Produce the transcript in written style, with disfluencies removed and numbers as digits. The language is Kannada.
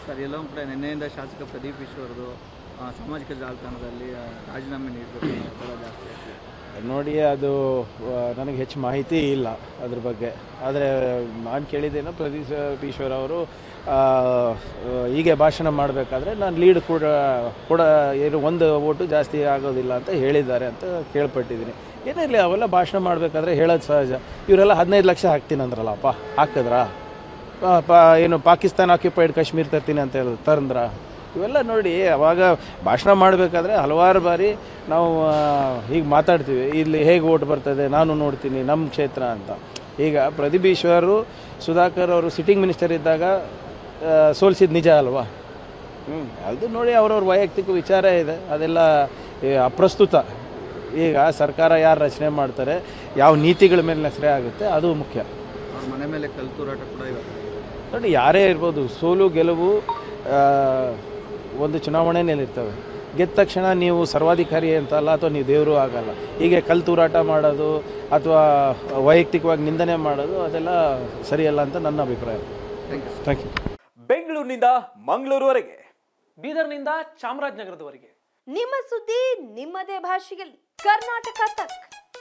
ಸರ್ ಎಲ್ಲೋ ಒಂದು ಕಡೆ ನಿನ್ನೆಯಿಂದ ಶಾಸಕ ಪ್ರದೀಪ್ ಈಶ್ವರ್ದು ಸಾಮಾಜಿಕ ಜಾಲತಾಣದಲ್ಲಿ ರಾಜೀನಾಮೆ ನೀಡಬೇಕು ಒತ್ತಡ ಜಾಸ್ತಿ ಆಗ್ತಿದೆ. ನೋಡಿ, ಅದು ನನಗೆ ಹೆಚ್ಚು ಮಾಹಿತಿ ಇಲ್ಲ ಅದ್ರ ಬಗ್ಗೆ. ಆದರೆ ನಾನು ಕೇಳಿದ್ದೇನೋ ಪ್ರದೀಪ್ ಈಶ್ವರ್ ಅವರು ಹೀಗೆ ಭಾಷಣ ಮಾಡಬೇಕಾದ್ರೆ ನಾನು ಲೀಡ್ ಕೂಡ ಏನು ಒಂದು ಓಟು ಜಾಸ್ತಿ ಆಗೋದಿಲ್ಲ ಅಂತ ಹೇಳಿದ್ದಾರೆ ಅಂತ ಕೇಳ್ಪಟ್ಟಿದ್ದೀನಿ. ಏನಿರಲಿ, ಅವೆಲ್ಲ ಭಾಷಣ ಮಾಡಬೇಕಾದ್ರೆ ಹೇಳೋದು ಸಹಜ. ಇವರೆಲ್ಲ 15 ಲಕ್ಷ ಹಾಕ್ತೀನಿ ಅಂದ್ರಲ್ಲಪ್ಪ, ಹಾಕಿದ್ರಾ? ಏನು ಪಾಕಿಸ್ತಾನ ಆಕ್ಯುಪೈಡ್ ಕಾಶ್ಮೀರ ತರ್ತೀನಿ ಅಂತ ಹೇಳಿ ತಂದ್ರ? ಇವೆಲ್ಲ ನೋಡಿ, ಅವಾಗ ಭಾಷಣ ಮಾಡಬೇಕಾದ್ರೆ ಹಲವಾರು ಬಾರಿ ನಾವು ಹೀಗೆ ಮಾತಾಡ್ತೀವಿ, ಇಲ್ಲಿ ಹೇಗೆ ಓಟ್ ಬರ್ತದೆ ನಾನು ನೋಡ್ತೀನಿ ನಮ್ಮ ಕ್ಷೇತ್ರ ಅಂತ. ಈಗ ಪ್ರದೀಪ್ ಈಶ್ವರು ಸುಧಾಕರ್ ಅವರು ಸಿಟ್ಟಿಂಗ್ ಮಿನಿಸ್ಟರ್ ಇದ್ದಾಗ ಸೋಲಿಸಿದ ನಿಜ ಅಲ್ವಾ? ಅದು ನೋಡಿ, ಅವ್ರವ್ರ ವೈಯಕ್ತಿಕ ವಿಚಾರ ಇದೆ, ಅದೆಲ್ಲ ಅಪ್ರಸ್ತುತ. ಈಗ ಸರ್ಕಾರ ಯಾರು ರಚನೆ ಮಾಡ್ತಾರೆ, ಯಾವ ನೀತಿಗಳ ಮೇಲೆ ಹೆಸರೇ ಆಗುತ್ತೆ, ಅದು ಮುಖ್ಯ. ಅವ್ರ ಮನೆ ಮೇಲೆ ಕಲ್ಲು ತೂರಾಟ ಕೂಡ ಇವಾಗ ನೋಡಿ, ಯಾರೇ ಇರ್ಬೋದು, ಸೋಲು ಗೆಲುವು ಒಂದು ಚುನಾವಣೆಯಲ್ಲಿರ್ತವೆ. ಗೆದ್ದ ತಕ್ಷಣ ನೀವು ಸರ್ವಾಧಿಕಾರಿ ಅಂತಲ್ಲ, ಅಥವಾ ನೀವು ದೇವರು ಆಗಲ್ಲ. ಹೀಗೆ ಕಲ್ಲು ತೂರಾಟ ಮಾಡೋದು ಅಥವಾ ವೈಯಕ್ತಿಕವಾಗಿ ನಿಂದನೆ ಮಾಡೋದು ಅದೆಲ್ಲ ಸರಿಯಲ್ಲ ಅಂತ ನನ್ನ ಅಭಿಪ್ರಾಯ. Thank you. ಬೆಂಗಳೂರಿನಿಂದ ಮಂಗಳೂರುವರೆಗೆ, ಬೀದರ್ನಿಂದ ಚಾಮರಾಜನಗರದವರೆಗೆ ನಿಮ್ಮ ಸುದ್ದಿ ನಿಮ್ಮದೇ ಭಾಷೆಯಲ್ಲಿ. ಕರ್ನಾಟಕ ತಕ್.